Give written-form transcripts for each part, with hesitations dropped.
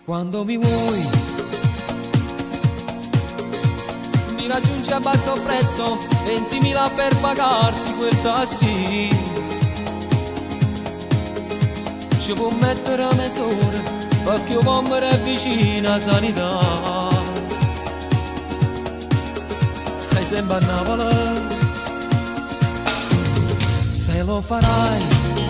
Quando mi vuoi, mi raggiungi a basso prezzo, 20.000 per pagarti quel taxi. Ci può mettere a mezz'ora perché uomo è vicino a sanità. Stai sempre a Napoli, se lo farai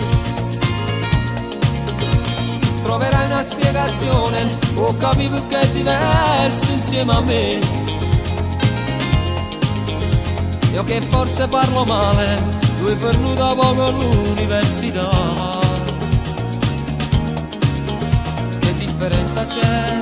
troverai una spiegazione, o capi perché è diverso insieme a me. Io che forse parlo male, tu hai fornuto poco all'università. Che differenza c'è?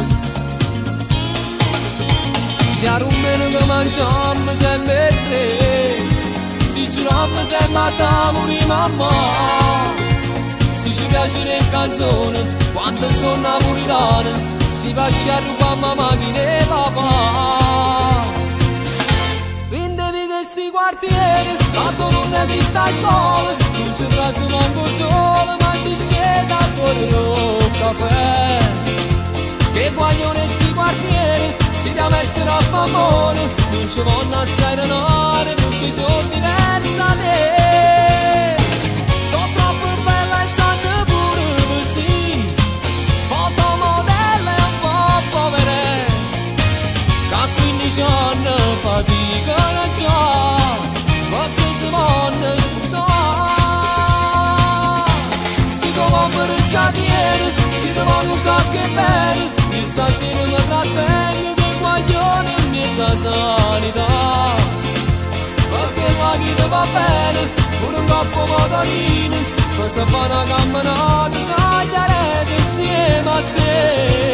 Si arrumano che mangiamo sempre tre, si giuriamo sempre a tavoli mamma. Si ci piace le canzoni, quando sono napoletane, si va a rubare mamma e papà. Vendevi questi quartieri, tanto non esiste scuola, non ci trasi manco solo, ma ci scende a correre un caffè. Che guaglione sti quartieri, si da mettere a favore, non ci vanno a serenare, perché sono diversi da te. Sono troppo bella e sanno pure vestiti, fotomodelle un po' povere, che a 15 anni faticano già, perché si vanno sposare. Si comprano già tieni, chi ti vanno sa che bene, e stasera mi trattengo che guaglione in mezzo a sanità. Perché la vita va bene, pure un coppo motorino, questa fa una camminata, sagliarete insieme a te.